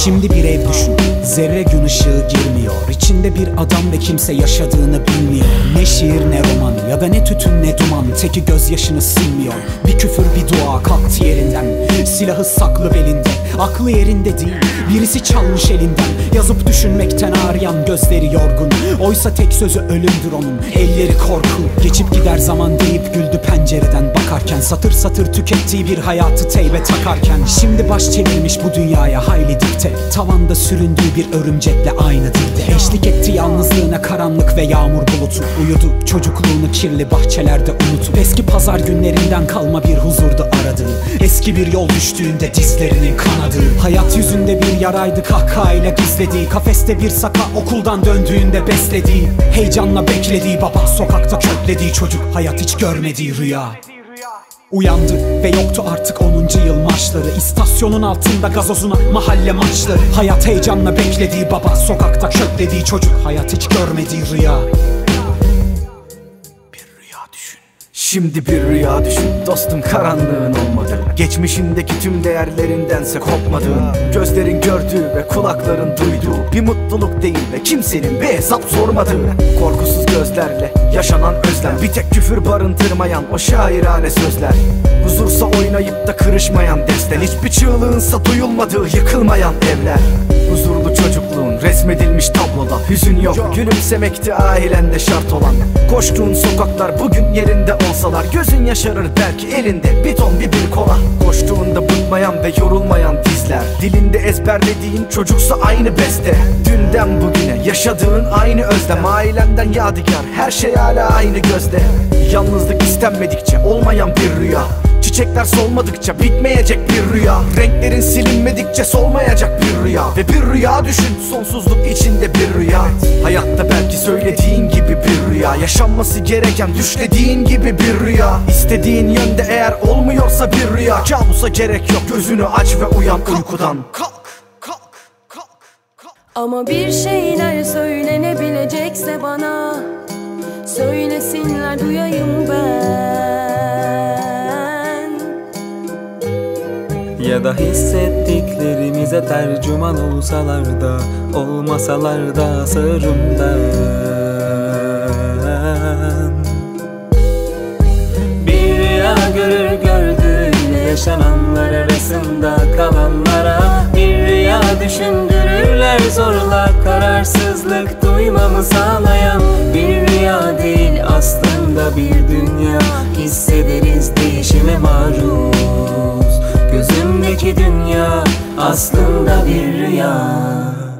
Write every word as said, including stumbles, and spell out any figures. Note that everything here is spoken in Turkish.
Şimdi bir ev düşün, zerre gün ışığı girmiyor. İçinde bir adam ve kimse yaşadığını bilmiyor. Ne şiir ne roman ya da ne tütün ne duman, teki gözyaşını silmiyor. Bir küfür bir dua kalktı yerinden, silahı saklı belinde. Aklı yerinde değil, birisi çalmış elinden. Yazıp düşünmekten ağrıyan gözleri yorgun. Oysa tek sözü ölümdür onun, elleri korku. Geçip gider zaman deyip güldü pencereden bakarken. Satır satır tükettiği bir hayatı teybe takarken. Şimdi baş çevirmiş bu dünyaya hayli dipte, tavanda süründüğü bir örümcekle aynı dilde. Eşlik etti yalnızlığına karanlık ve yağmur bulutu. Uyudu çocukluğunu kirli bahçelerde unutup. Eski pazar günlerinden kalma bir huzurdu aradığı. Eski bir yol düştüğünde dizlerinin kanadığı. Hayat yüzünde bir yaraydı kahkahayla gizlediği. Kafeste bir saka okuldan döndüğünde beslediği. Heyecanla beklediği baba, sokakta köklediği çocuk. Hayat hiç görmediği rüya. Uyandı ve yoktu artık onuncu yıl marşları. İstasyonun altında gazozuna mahalle maçları. Hayat heyecanla beklediği baba, sokakta köklediği çocuk. Hayat hiç görmediği rüya. Şimdi bir rüya düşün dostum, karanlığın olmadı. Geçmişindeki tüm değerlerindense kopmadığın, gözlerin gördüğü ve kulakların duyduğu bir mutluluk değil ve kimsenin bir hesap sormadığı. Korkusuz gözlerle yaşanan özlem, bir tek küfür barındırmayan o şairane sözler. Huzursa oynayıp da kırışmayan desten, hiçbir çığlığınsa duyulmadığı yıkılmayan evler. Huzurlu çocukluğun resmedilmiş tabloda hüzün yok, gülümsemekti ailende şart olan. Koştuğun sokaklar bugün yerinde olsalar, gözün yaşarır belki elinde bir ton bir bir kola. Koştuğunda bıkmayan ve yorulmayan dizler, dilinde ezberlediğin çocuksa aynı beste. Dünden bugüne yaşadığın aynı özlem, ailenden yadigar her şey hala aynı gözde. Yalnızlık istenmedikçe olmayan bir rüya, çiçekler solmadıkça bitmeyecek bir rüya. Renklerin silinmedikçe solmayacak bir rüya. Ve bir rüya düşün, sonsuzluk içinde bir rüya. Hayatta belki söylediğin gibi bir rüya, yaşanması gereken düşlediğin gibi bir rüya. İstediğin yönde eğer olmuyorsa bir rüya, kabusa gerek yok, gözünü aç ve uyan uykudan. Kalk, kalk, kalk, kalk. Ama bir şeyler söylenebilecekse bana söylesinler, duyayım ben. Ya da hissettiklerimize tercüman olsalar da, olmasalar da sırrımdan. Bir rüya görür gördüğüyle yaşananlar arasında kalanlara. Bir rüya düşündürürler zorla, kararsızlık duymamı sağlayan. Bir rüya değil aslında bir dünya, hissederiz değişime maruz. Gözümdeki dünya aslında bir rüya.